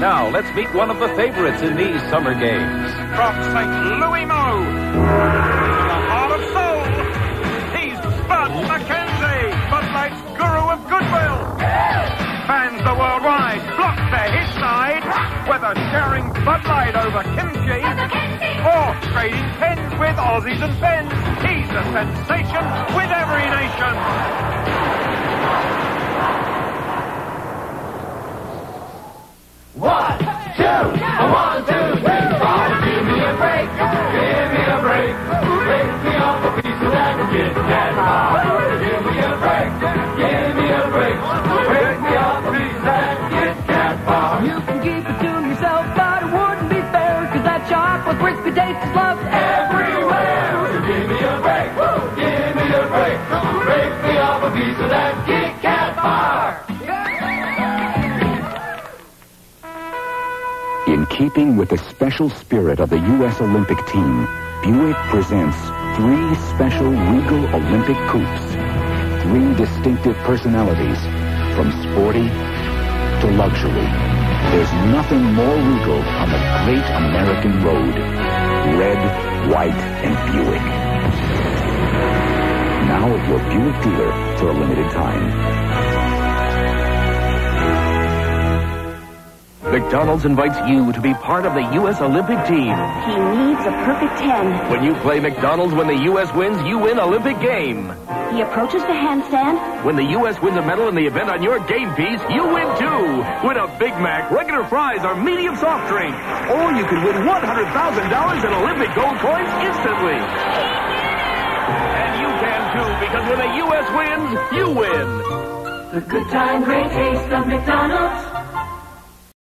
Now, let's meet one of the favorites in these summer games. From St. Louis Mo, in the heart of Seoul, he's Bud Mackenzie, Bud Light's guru of goodwill. Fans the worldwide flock to his side, whether sharing Bud Light over kimchi or trading pens with Aussies and pens. He's a sensation with every nation. One, two, three, four. Give me a break. Give me a break. Break me off a piece of that Kit Kat bar. Give me a break. Give me a break. Break me off a piece of that Kit Kat bar. You can keep it to yourself, but it wouldn't be fair, 'cause that chocolate crispy taste is loved everywhere. So give me a break. Give me a break. Break me off a piece of that Kit Kat bar. In keeping with the special spirit of the U.S. Olympic team, Buick presents 3 special Regal Olympic coupes. 3 distinctive personalities, from sporty to luxury. There's nothing more regal on the great American road. Red, white, and Buick. Now at your Buick dealer for a limited time. McDonald's invites you to be part of the U.S. Olympic team. He needs a perfect 10. When you play McDonald's when the U.S. wins, you win Olympic game. He approaches the handstand. When the U.S. wins a medal in the event on your game piece, you win too. Win a Big Mac, regular fries, or medium soft drink. Or you can win $100,000 in Olympic gold coins instantly. And you can too, because when the U.S. wins, you win. The good time, great taste of McDonald's.